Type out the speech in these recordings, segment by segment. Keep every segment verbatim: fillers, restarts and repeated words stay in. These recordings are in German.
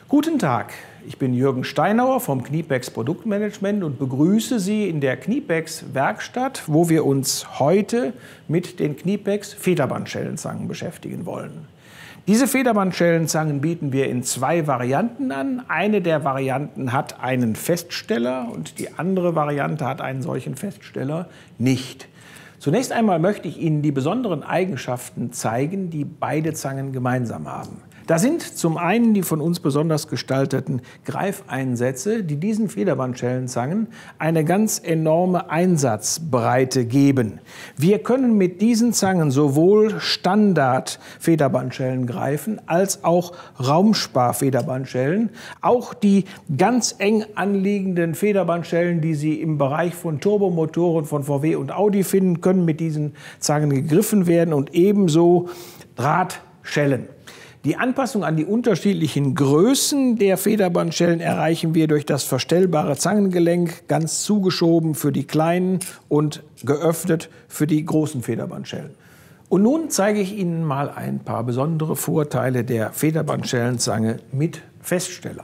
Guten Tag, ich bin Jürgen Steinauer vom Knipex Produktmanagement und begrüße Sie in der Knipex Werkstatt, wo wir uns heute mit den Knipex Federbandschellenzangen beschäftigen wollen. Diese Federbandschellenzangen bieten wir in zwei Varianten an. Eine der Varianten hat einen Feststeller und die andere Variante hat einen solchen Feststeller nicht. Zunächst einmal möchte ich Ihnen die besonderen Eigenschaften zeigen, die beide Zangen gemeinsam haben. Da sind zum einen die von uns besonders gestalteten Greifeinsätze, die diesen Federbandschellenzangen eine ganz enorme Einsatzbreite geben. Wir können mit diesen Zangen sowohl Standard-Federbandschellen greifen als auch Raumspar-Federbandschellen. Auch die ganz eng anliegenden Federbandschellen, die Sie im Bereich von Turbomotoren von V W und Audi finden, können mit diesen Zangen gegriffen werden und ebenso Drahtschellen. Die Anpassung an die unterschiedlichen Größen der Federbandschellen erreichen wir durch das verstellbare Zangengelenk, ganz zugeschoben für die kleinen und geöffnet für die großen Federbandschellen. Und nun zeige ich Ihnen mal ein paar besondere Vorteile der Federbandschellenzange mit Feststeller.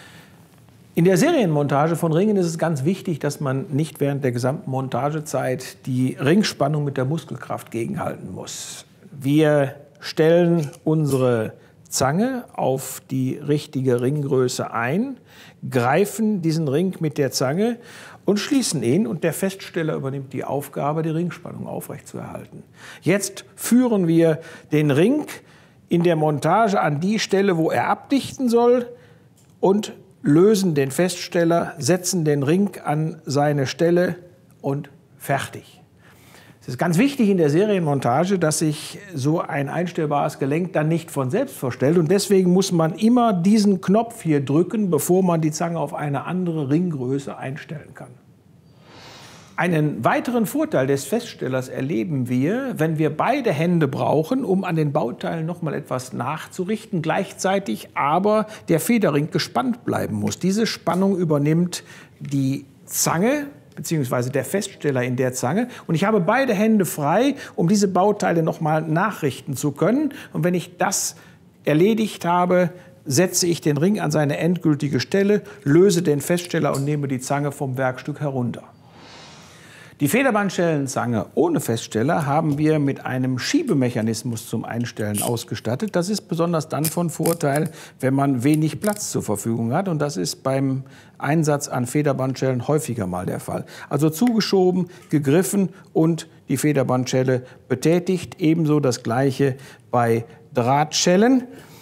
In der Serienmontage von Ringen ist es ganz wichtig, dass man nicht während der gesamten Montagezeit die Ringspannung mit der Muskelkraft gegenhalten muss. Wir stellen unsere Zange auf die richtige Ringgröße ein, greifen diesen Ring mit der Zange und schließen ihn, und der Feststeller übernimmt die Aufgabe, die Ringspannung aufrechtzuerhalten. Jetzt führen wir den Ring in der Montage an die Stelle, wo er abdichten soll, und lösen den Feststeller, setzen den Ring an seine Stelle und fertig. Es ist ganz wichtig in der Serienmontage, dass sich so ein einstellbares Gelenk dann nicht von selbst verstellt, und deswegen muss man immer diesen Knopf hier drücken, bevor man die Zange auf eine andere Ringgröße einstellen kann. Einen weiteren Vorteil des Feststellers erleben wir, wenn wir beide Hände brauchen, um an den Bauteilen noch mal etwas nachzurichten, gleichzeitig aber der Federring gespannt bleiben muss. Diese Spannung übernimmt die Zange beziehungsweise der Feststeller in der Zange, und ich habe beide Hände frei, um diese Bauteile noch mal nachrichten zu können. Und wenn ich das erledigt habe, setze ich den Ring an seine endgültige Stelle, löse den Feststeller und nehme die Zange vom Werkstück herunter. Die Federbandschellenzange ohne Feststeller haben wir mit einem Schiebemechanismus zum Einstellen ausgestattet. Das ist besonders dann von Vorteil, wenn man wenig Platz zur Verfügung hat. Und das ist beim Einsatz an Federbandschellen häufiger mal der Fall. Also zugeschoben, gegriffen und die Federbandschelle betätigt. Ebenso das Gleiche bei Drahtschellen.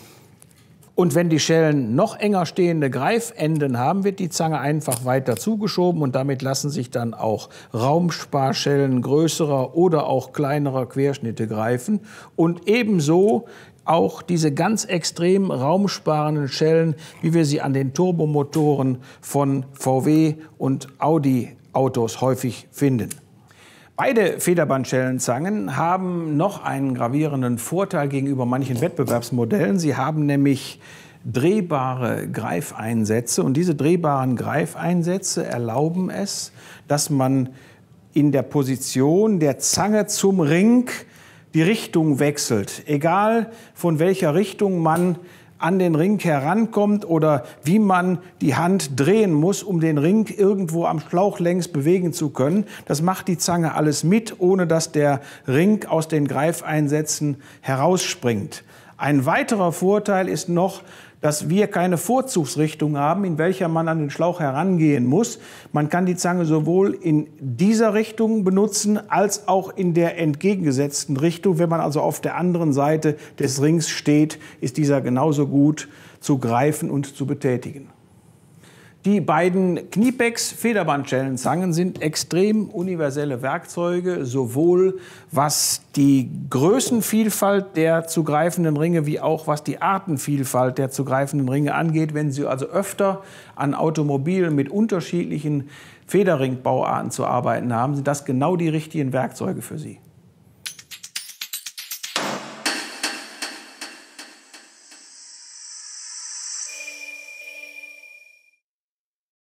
Und wenn die Schellen noch enger stehende Greifenden haben, wird die Zange einfach weiter zugeschoben, und damit lassen sich dann auch Raumsparschellen größerer oder auch kleinerer Querschnitte greifen. Und ebenso auch diese ganz extrem raumsparenden Schellen, wie wir sie an den Turbomotoren von V W und Audi Autos häufig finden. Beide Federbandschellenzangen haben noch einen gravierenden Vorteil gegenüber manchen Wettbewerbsmodellen. Sie haben nämlich drehbare Greifeinsätze, und diese drehbaren Greifeinsätze erlauben es, dass man in der Position der Zange zum Ring die Richtung wechselt. Egal von welcher Richtung man an den Ring herankommt oder wie man die Hand drehen muss, um den Ring irgendwo am Schlauch längs bewegen zu können. Das macht die Zange alles mit, ohne dass der Ring aus den Greifeinsätzen herausspringt. Ein weiterer Vorteil ist noch, dass wir keine Vorzugsrichtung haben, in welcher man an den Schlauch herangehen muss. Man kann die Zange sowohl in dieser Richtung benutzen, als auch in der entgegengesetzten Richtung. Wenn man also auf der anderen Seite des Rings steht, ist dieser genauso gut zu greifen und zu betätigen. Die beiden Knipex Federbandschellenzangen sind extrem universelle Werkzeuge, sowohl was die Größenvielfalt der zu greifenden Ringe wie auch was die Artenvielfalt der zu greifenden Ringe angeht. Wenn Sie also öfter an Automobilen mit unterschiedlichen Federringbauarten zu arbeiten haben, sind das genau die richtigen Werkzeuge für Sie.